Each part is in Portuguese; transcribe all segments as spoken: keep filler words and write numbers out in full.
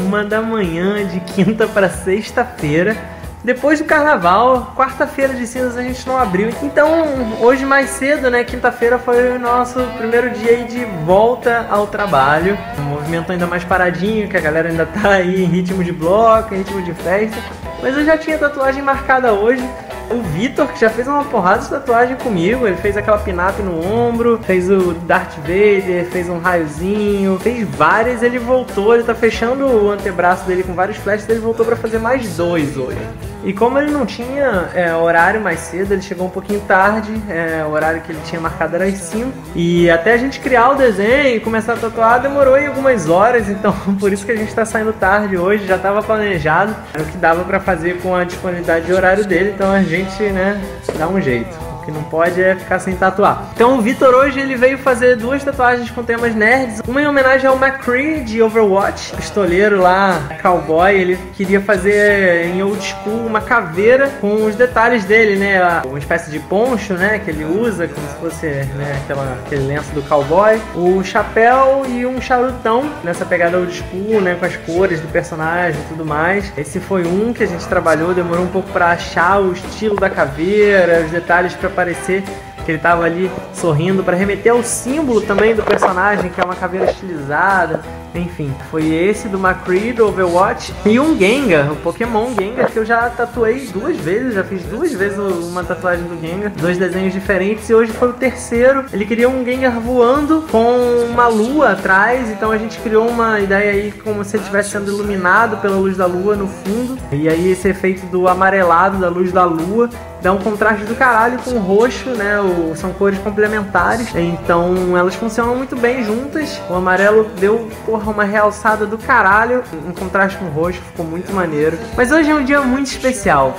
uma da manhã de quinta para sexta-feira. Depois do carnaval, quarta-feira de cinzas a gente não abriu. Então, hoje mais cedo, né, quinta-feira foi o nosso primeiro dia aí de volta ao trabalho. O movimento ainda mais paradinho, que a galera ainda tá aí em ritmo de bloco, em ritmo de festa. Mas eu já tinha tatuagem marcada hoje. O Vitor, que já fez uma porrada de tatuagem comigo, ele fez aquela pin-up no ombro, fez o Darth Vader, fez um raiozinho, fez várias, ele voltou, ele tá fechando o antebraço dele com vários flashes, ele voltou pra fazer mais dois hoje. E como ele não tinha é, horário mais cedo, ele chegou um pouquinho tarde, é, o horário que ele tinha marcado era às cinco. E até a gente criar o desenho e começar a tatuar demorou aí algumas horas, então por isso que a gente tá saindo tarde hoje, já tava planejado, era o que dava pra fazer com a disponibilidade de horário dele, então a gente, né, dá um jeito. O que não pode é ficar sem tatuar. Então o Vitor hoje ele veio fazer duas tatuagens com temas nerds. Uma em homenagem ao McCree de Overwatch, pistoleiro lá, cowboy. Ele queria fazer em old school uma caveira com os detalhes dele, né? Uma espécie de poncho, né? Que ele usa, como se fosse, né, aquela, aquele lenço do cowboy. O chapéu e um charutão nessa pegada old school, né? Com as cores do personagem e tudo mais. Esse foi um que a gente trabalhou, demorou um pouco para achar o estilo da caveira, os detalhes para parecer que ele tava ali sorrindo, para remeter ao símbolo também do personagem, que é uma caveira estilizada. Enfim, foi esse do McCree, do Overwatch. E um Gengar, o Pokémon Gengar, que eu já tatuei duas vezes, já fiz duas vezes uma tatuagem do Gengar, dois desenhos diferentes, e hoje foi o terceiro. Ele queria um Gengar voando com uma lua atrás, então a gente criou uma ideia aí como se ele estivesse sendo iluminado pela luz da lua no fundo. E aí esse efeito do amarelado da luz da lua dá um contraste do caralho com o roxo, né? O, são cores complementares, então elas funcionam muito bem juntas. O amarelo deu, porra, uma realçada do caralho, em contraste com o roxo, ficou muito maneiro. Mas hoje é um dia muito especial,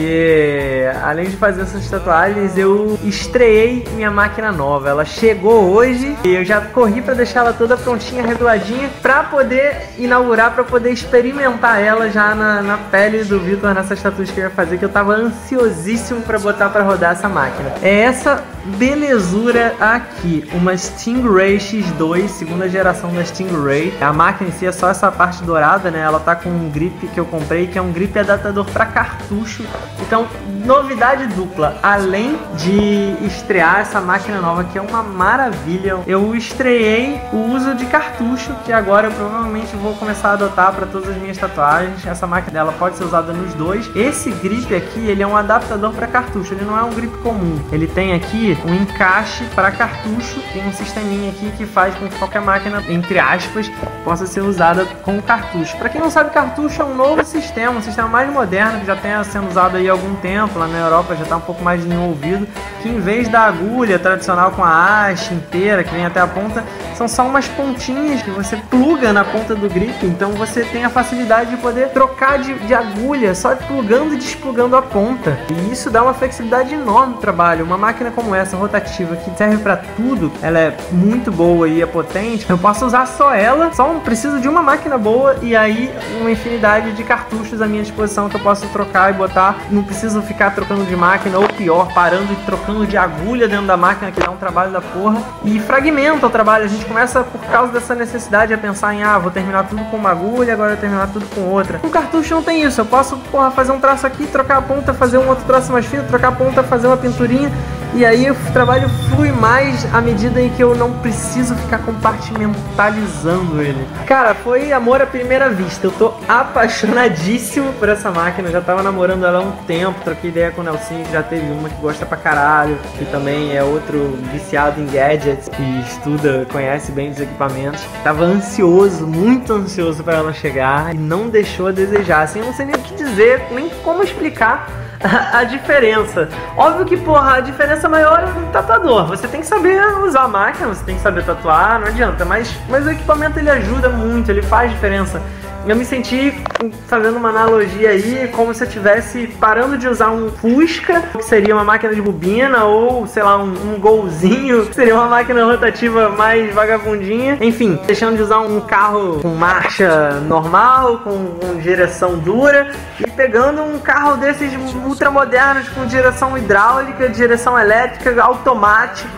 porque além de fazer essas tatuagens, eu estreiei minha máquina nova. Ela chegou hoje e eu já corri pra deixar ela toda prontinha, reguladinha, pra poder inaugurar, pra poder experimentar ela já na, na pele do Vitor, nessas tatuagens que eu ia fazer, que eu tava ansiosíssimo para botar para rodar essa máquina. É essa belezura aqui, uma Stingray X dois, segunda geração da Stingray. A máquina em si é só essa parte dourada, né? Ela tá com um grip que eu comprei, que é um grip adaptador para cartucho. Então, novidade dupla. Além de estrear essa máquina nova, que é uma maravilha, eu estreiei o uso de cartucho, que agora eu provavelmente vou começar a adotar para todas as minhas tatuagens. Essa máquina dela pode ser usada nos dois. Esse grip aqui, ele é um adaptador para cartucho, ele não é um grip comum. Ele tem aqui um encaixe para cartucho, tem um sisteminha aqui que faz com que qualquer máquina, entre aspas, possa ser usada com cartucho. Para quem não sabe, cartucho é um novo sistema, um sistema mais moderno, que já tem sendo usado aí há algum tempo, lá na Europa já está um pouco mais desenvolvido, que em vez da agulha tradicional com a haste inteira, que vem até a ponta, são só umas pontinhas que você pluga na ponta do grip, então você tem a facilidade de poder trocar de, de agulha, só plugando e desplugando a ponta. E isso dá uma flexibilidade enorme no trabalho. Uma máquina como essa, rotativa, que serve para tudo, ela é muito boa e é potente. Eu posso usar só ela, só preciso de uma máquina boa e aí uma infinidade de cartuchos à minha disposição que eu posso trocar e botar. Não preciso ficar trocando de máquina, ou pior, parando e trocando de agulha dentro da máquina, que dá um trabalho da porra. E fragmenta o trabalho. A gente começa, por causa dessa necessidade, a pensar em, ah, vou terminar tudo com uma agulha, agora vou terminar tudo com outra. Com cartucho não tem isso. Eu posso, porra, fazer um traço aqui, trocar a ponta, fazer um outro traço mais fino, trocar a ponta, fazer uma pinturinha, e aí o trabalho flui mais à medida em que eu não preciso ficar compartimentalizando ele. Cara, foi amor à primeira vista. Eu tô apaixonadíssimo por essa máquina. Eu já tava namorando ela há um tempo, troquei ideia com o Nelson, que já teve uma que gosta pra caralho, que também é outro viciado em gadgets e estuda, conhece bem os equipamentos. Tava ansioso, muito ansioso pra ela chegar, e não deixou a desejar. Assim, eu não sei nem o que dizer, nem como explicar a diferença. Óbvio que, porra, a diferença maior é do tatuador. Você tem que saber usar a máquina, você tem que saber tatuar, não adianta. Mas, mas o equipamento, ele ajuda muito, ele faz diferença. Eu me senti, fazendo uma analogia aí, como se eu estivesse parando de usar um Fusca, que seria uma máquina de bobina, ou, sei lá, um, um Golzinho, que seria uma máquina rotativa mais vagabundinha. Enfim, deixando de usar um carro com marcha normal, com, com direção dura, e pegando um carro desses ultramodernos com direção hidráulica, direção elétrica, automático,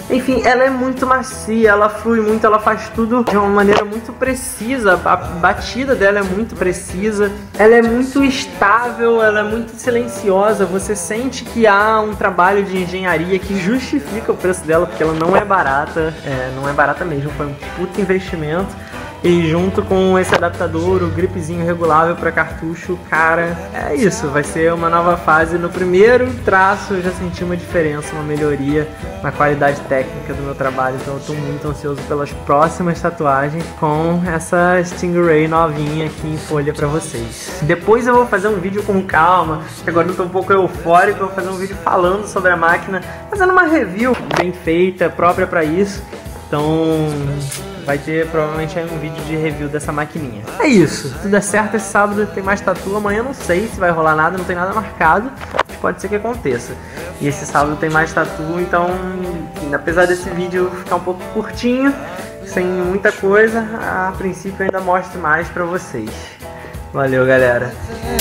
Enfim, ela é muito macia, ela flui muito, ela faz tudo de uma maneira muito precisa, a batida dela é muito precisa, ela é muito estável, ela é muito silenciosa, você sente que há um trabalho de engenharia que justifica o preço dela, porque ela não é barata, é, não é barata mesmo, foi um puto investimento. E junto com esse adaptador, o gripezinho regulável para cartucho, cara, é isso, vai ser uma nova fase. No primeiro traço eu já senti uma diferença, uma melhoria na qualidade técnica do meu trabalho, então eu tô muito ansioso pelas próximas tatuagens com essa Stingray novinha aqui em folha para vocês. Depois eu vou fazer um vídeo com calma, que agora eu tô um pouco eufórico, eu vou fazer um vídeo falando sobre a máquina, fazendo uma review bem feita, própria para isso, então... vai ter provavelmente aí um vídeo de review dessa maquininha. É isso, tudo é certo, esse sábado tem mais tatu, amanhã não sei se vai rolar nada, não tem nada marcado, mas pode ser que aconteça. E esse sábado tem mais tatu, então apesar desse vídeo ficar um pouco curtinho, sem muita coisa, a princípio eu ainda mostro mais pra vocês. Valeu, galera!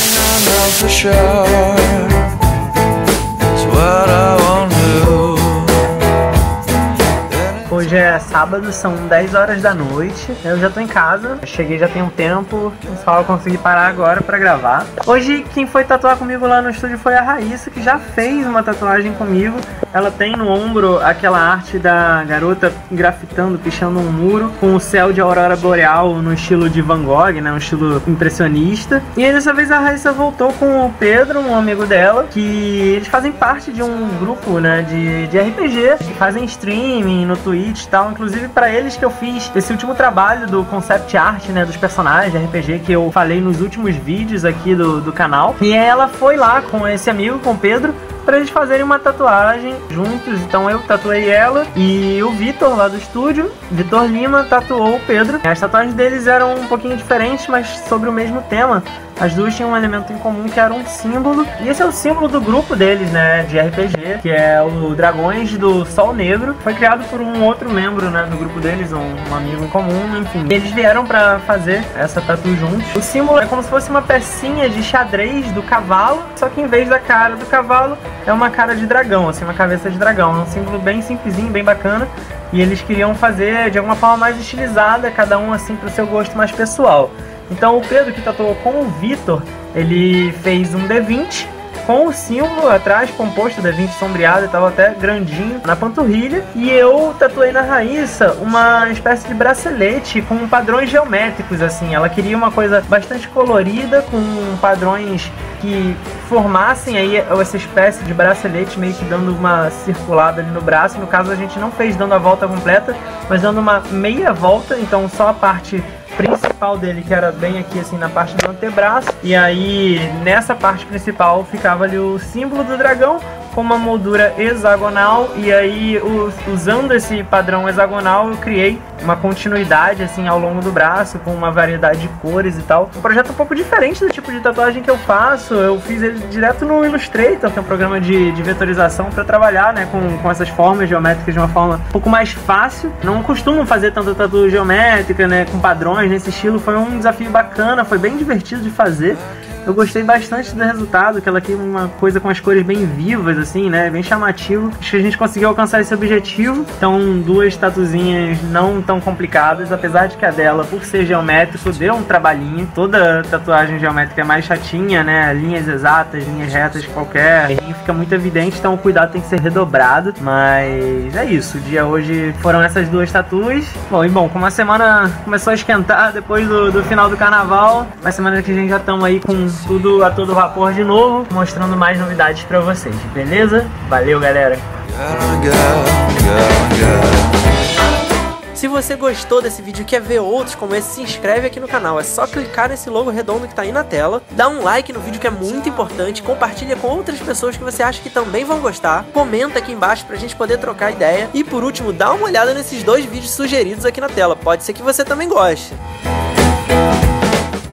Hoje é sábado, são dez horas da noite, eu já tô em casa, cheguei já tem um tempo, só consegui parar agora pra gravar. Hoje quem foi tatuar comigo lá no estúdio foi a Raíssa, que já fez uma tatuagem comigo. Ela tem no ombro aquela arte da garota grafitando, pichando um muro, com o céu de aurora boreal no estilo de Van Gogh, né, um estilo impressionista. E aí dessa vez a Raíssa voltou com o Pedro, um amigo dela, que eles fazem parte de um grupo, né, de, de R P G, que fazem streaming no Twitch e tal, inclusive para eles que eu fiz esse último trabalho do concept art, né, dos personagens de R P G que eu falei nos últimos vídeos aqui do, do canal. E ela foi lá com esse amigo, com o Pedro, pra eles fazerem uma tatuagem juntos. Então eu tatuei ela e o Vitor lá do estúdio, Vitor Lima, tatuou o Pedro. As tatuagens deles eram um pouquinho diferentes, mas sobre o mesmo tema. As duas tinham um elemento em comum que era um símbolo, e esse é o símbolo do grupo deles, né, de R P G, que é o Dragões do Sol Negro. Foi criado por um outro membro, né, do grupo deles, um, um amigo em comum, enfim. Eles vieram pra fazer essa tatu juntos. O símbolo é como se fosse uma pecinha de xadrez do cavalo, só que em vez da cara do cavalo, é uma cara de dragão, assim, uma cabeça de dragão. É um símbolo bem simplesinho, bem bacana. E eles queriam fazer de alguma forma mais estilizada, cada um assim pro seu gosto mais pessoal. Então o Pedro, que tatuou com o Vitor, ele fez um D vinte com o símbolo atrás, composto, D vinte sombreado, estava até grandinho na panturrilha. E eu tatuei na Raíssa uma espécie de bracelete com padrões geométricos, assim. Ela queria uma coisa bastante colorida, com padrões que formassem aí essa espécie de bracelete, meio que dando uma circulada ali no braço. No caso a gente não fez dando a volta completa, mas dando uma meia volta, então só a parte principal dele, que era bem aqui assim na parte do antebraço, e aí nessa parte principal ficava ali o símbolo do dragão com uma moldura hexagonal. E aí o, usando esse padrão hexagonal eu criei uma continuidade assim ao longo do braço, com uma variedade de cores e tal. Um projeto um pouco diferente do tipo de tatuagem que eu faço. Eu fiz ele direto no Illustrator, que é um programa de, de vetorização para trabalhar, né, com, com essas formas geométricas de uma forma um pouco mais fácil. Não costumo fazer tanta tatu geométrica, né, com padrões nesse estilo. Foi um desafio bacana, foi bem divertido de fazer. Eu gostei bastante do resultado, que ela tem uma coisa com as cores bem vivas, assim, né, bem chamativo. Acho que a gente conseguiu alcançar esse objetivo. Então, duas tatuzinhas não tão complicadas, apesar de que a dela, por ser geométrico, deu um trabalhinho. Toda tatuagem geométrica é mais chatinha, né, linhas exatas, linhas retas, qualquer fica muito evidente, então o cuidado tem que ser redobrado. Mas é isso, o dia hoje foram essas duas tatuas. Bom, e bom, como a semana começou a esquentar depois do, do final do carnaval, uma semana que a gente já estamos aí com tudo a todo vapor de novo, mostrando mais novidades pra vocês, beleza? Valeu, galera! Se você gostou desse vídeo e quer ver outros como esse, se inscreve aqui no canal. É só clicar nesse logo redondo que tá aí na tela, dá um like no vídeo que é muito importante, compartilha com outras pessoas que você acha que também vão gostar, comenta aqui embaixo pra gente poder trocar ideia e por último, dá uma olhada nesses dois vídeos sugeridos aqui na tela, pode ser que você também goste.